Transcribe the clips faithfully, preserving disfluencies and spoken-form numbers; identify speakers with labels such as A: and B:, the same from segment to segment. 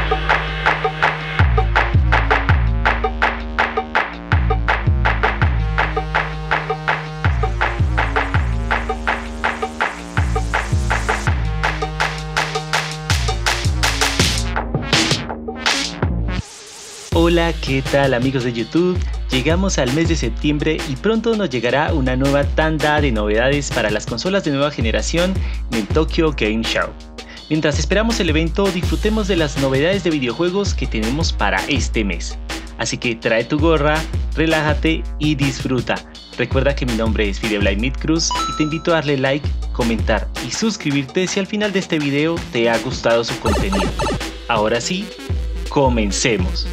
A: Hola, ¿qué tal amigos de YouTube? Llegamos al mes de septiembre y pronto nos llegará una nueva tanda de novedades para las consolas de nueva generación en el Tokyo Game Show. Mientras esperamos el evento, disfrutemos de las novedades de videojuegos que tenemos para este mes. Así que trae tu gorra, relájate y disfruta. Recuerda que mi nombre es Fideblay Midcruz y te invito a darle like, comentar y suscribirte si al final de este video te ha gustado su contenido. Ahora sí, comencemos.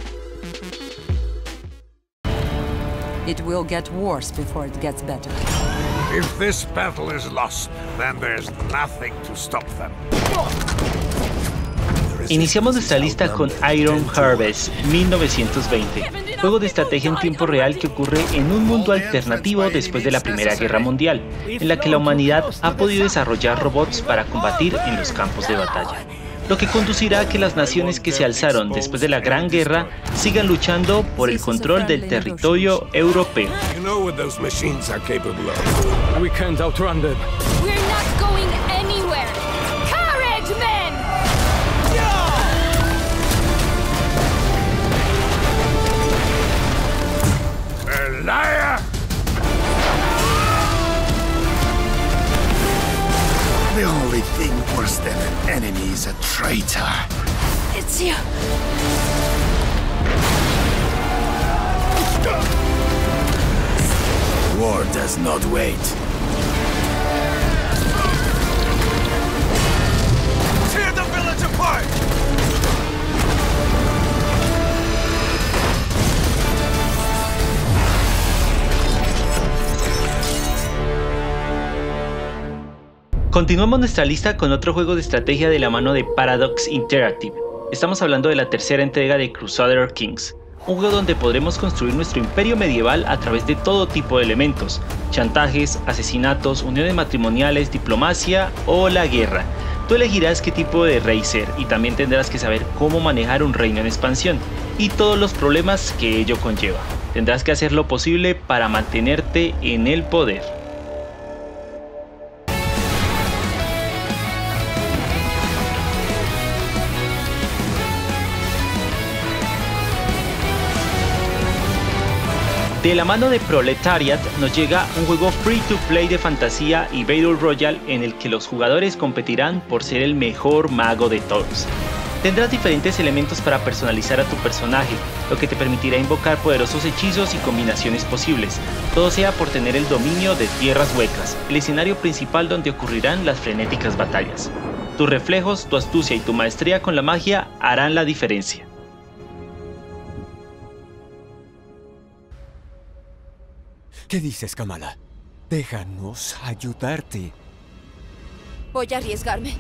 B: It will get worse before it gets better.
C: If this battle is lost, then there's nothing to stop them.
A: Iniciamos nuestra lista con Iron Harvest mil novecientos veinte, juego de estrategia en tiempo real que ocurre en un mundo alternativo después de la Primera Guerra Mundial, en la que la humanidad ha podido desarrollar robots para combatir en los campos de batalla, lo que conducirá a que las naciones que se alzaron después de la Gran Guerra sigan luchando por el control del territorio europeo.
C: You know what those machines are capable of.
D: We can't outrun them.
E: We're not going anywhere! Courage, men!
C: A liar!
F: The only thing worse than an enemy is a traitor.
E: It's you!
F: War does not wait.
C: Tear the village apart!
A: Continuamos nuestra lista con otro juego de estrategia de la mano de Paradox Interactive. Estamos hablando de la tercera entrega de Crusader Kings, un juego donde podremos construir nuestro imperio medieval a través de todo tipo de elementos: chantajes, asesinatos, uniones matrimoniales, diplomacia o la guerra. Tú elegirás qué tipo de rey ser y también tendrás que saber cómo manejar un reino en expansión y todos los problemas que ello conlleva. Tendrás que hacer lo posible para mantenerte en el poder. De la mano de Proletariat nos llega un juego free to play de fantasía y Battle Royale en el que los jugadores competirán por ser el mejor mago de todos. Tendrás diferentes elementos para personalizar a tu personaje, lo que te permitirá invocar poderosos hechizos y combinaciones posibles, todo sea por tener el dominio de Tierras Huecas, el escenario principal donde ocurrirán las frenéticas batallas. Tus reflejos, tu astucia y tu maestría con la magia harán la diferencia.
D: ¿Qué dices, Kamala? Déjanos ayudarte.
E: Voy a arriesgarme.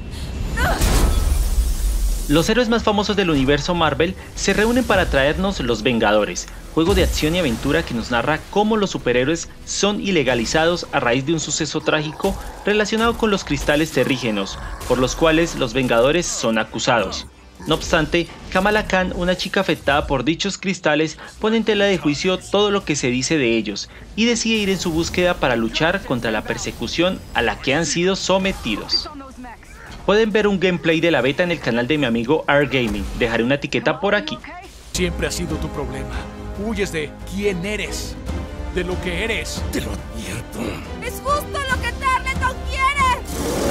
A: Los héroes más famosos del universo Marvel se reúnen para traernos Los Vengadores, juego de acción y aventura que nos narra cómo los superhéroes son ilegalizados a raíz de un suceso trágico relacionado con los cristales terrígenos, por los cuales los Vengadores son acusados. No obstante, Kamala Khan, una chica afectada por dichos cristales, pone en tela de juicio todo lo que se dice de ellos y decide ir en su búsqueda para luchar contra la persecución a la que han sido sometidos. Pueden ver un gameplay de la beta en el canal de mi amigo R Gaming, dejaré una etiqueta por aquí.
D: Siempre ha sido tu problema. Huyes de quién eres, de lo que eres.
F: Te lo advierto.
E: ¡Es justo lo que Tarleton quiere!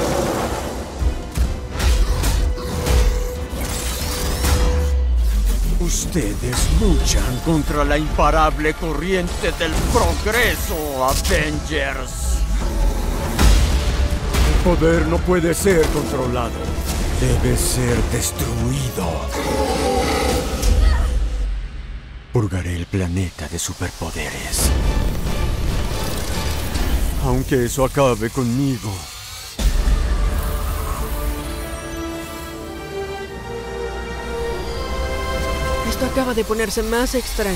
G: Ustedes luchan contra la imparable corriente del progreso, Avengers. El poder no puede ser controlado. Debe ser destruido. Purgaré el planeta de superpoderes. Aunque eso acabe conmigo.
H: Esto acaba de ponerse más extraño.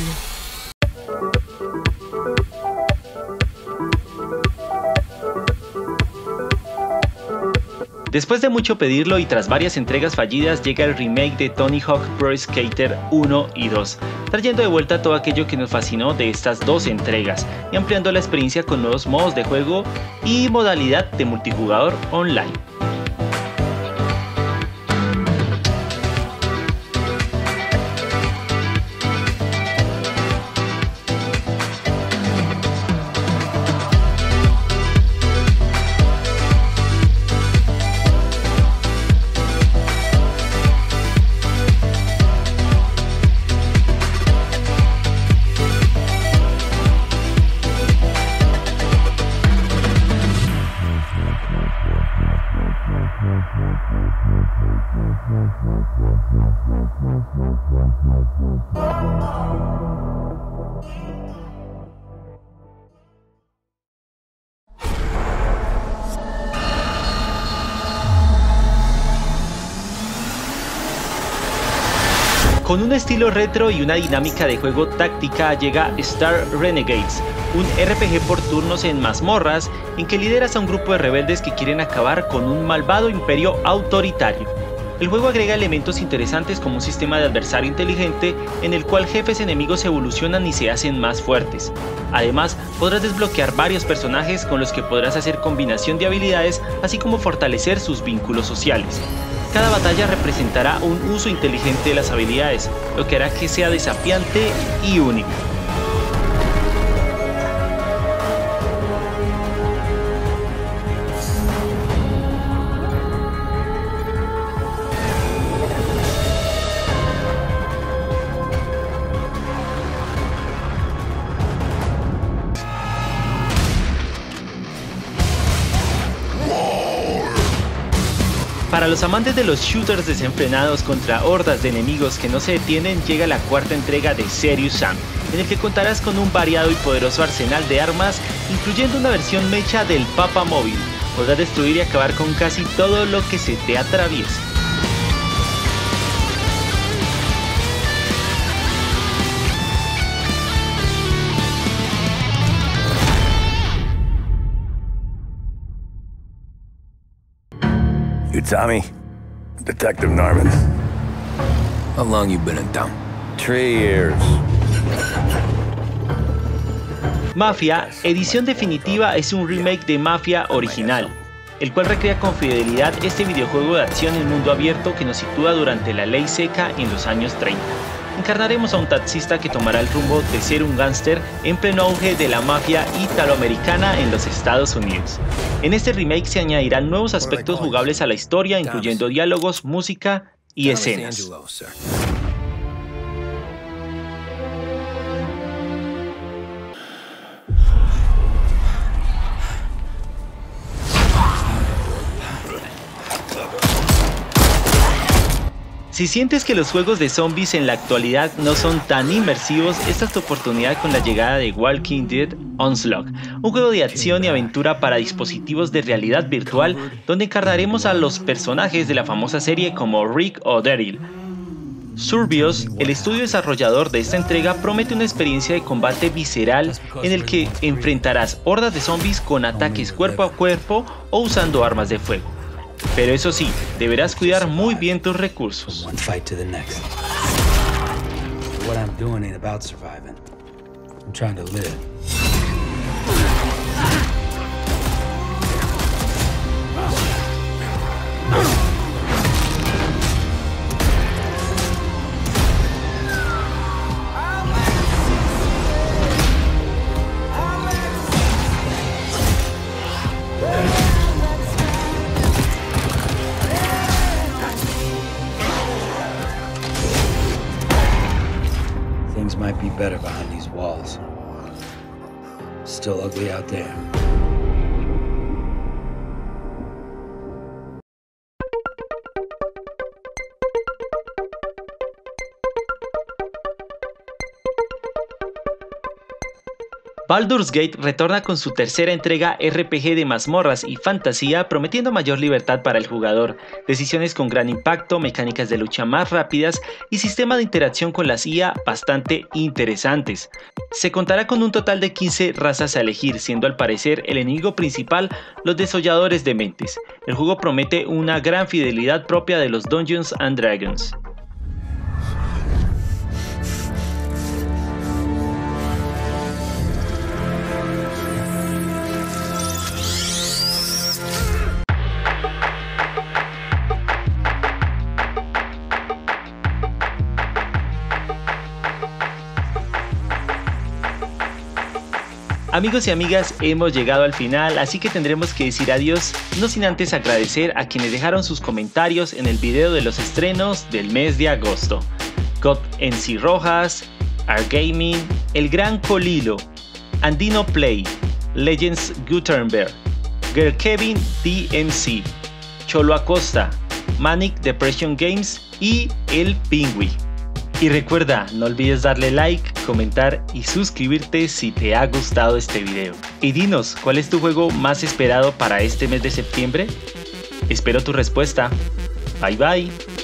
A: Después de mucho pedirlo y tras varias entregas fallidas, llega el remake de Tony Hawk Pro Skater uno y dos, trayendo de vuelta todo aquello que nos fascinó de estas dos entregas y ampliando la experiencia con nuevos modos de juego y modalidad de multijugador online. Con un estilo retro y una dinámica de juego táctica llega Star Renegades, un R P G por turnos en mazmorras en que lideras a un grupo de rebeldes que quieren acabar con un malvado imperio autoritario. El juego agrega elementos interesantes como un sistema de adversario inteligente en el cual jefes enemigos evolucionan y se hacen más fuertes. Además, podrás desbloquear varios personajes con los que podrás hacer combinación de habilidades, así como fortalecer sus vínculos sociales. Cada batalla representará un uso inteligente de las habilidades, lo que hará que sea desafiante y único. Para los amantes de los shooters desenfrenados contra hordas de enemigos que no se detienen, llega la cuarta entrega de Serious Sam, en el que contarás con un variado y poderoso arsenal de armas, incluyendo una versión mecha del Papa Móvil. Podrás destruir y acabar con casi todo lo que se te atraviese.
F: You Tommy? Detective Norman. How long you been in town? Three years.
A: Mafia, edición definitiva, es un remake de Mafia original, el cual recrea con fidelidad este videojuego de acción en mundo abierto que nos sitúa durante la ley seca en los años treinta. Encarnaremos a un taxista que tomará el rumbo de ser un gángster en pleno auge de la mafia italoamericana en los Estados Unidos. En este remake se añadirán nuevos aspectos jugables a la historia, incluyendo diálogos, música y escenas. Si sientes que los juegos de zombies en la actualidad no son tan inmersivos, esta es tu oportunidad con la llegada de Walking Dead Onslaught, un juego de acción y aventura para dispositivos de realidad virtual donde encarnaremos a los personajes de la famosa serie como Rick o Daryl. Survios, el estudio desarrollador de esta entrega, promete una experiencia de combate visceral en el que enfrentarás hordas de zombies con ataques cuerpo a cuerpo o usando armas de fuego. Pero eso sí, deberás cuidar muy bien tus recursos.
I: Things might be better behind these walls. Still ugly out there.
A: Baldur's Gate retorna con su tercera entrega R P G de mazmorras y fantasía, prometiendo mayor libertad para el jugador, decisiones con gran impacto, mecánicas de lucha más rápidas y sistema de interacción con las I A bastante interesantes. Se contará con un total de quince razas a elegir, siendo al parecer el enemigo principal los desolladores de mentes. El juego promete una gran fidelidad propia de los Dungeons and Dragons. Amigos y amigas, hemos llegado al final, así que tendremos que decir adiós, no sin antes agradecer a quienes dejaron sus comentarios en el video de los estrenos del mes de agosto. God N C Rojas, Argaming, El Gran Colilo, Andino Play, Legends Gutenberg, Girl Kevin D M C, Cholo Acosta, Manic Depression Games y El Pingüi. Y recuerda, no olvides darle like, comentar y suscribirte si te ha gustado este video. Y dinos, ¿cuál es tu juego más esperado para este mes de septiembre? Espero tu respuesta. Bye bye.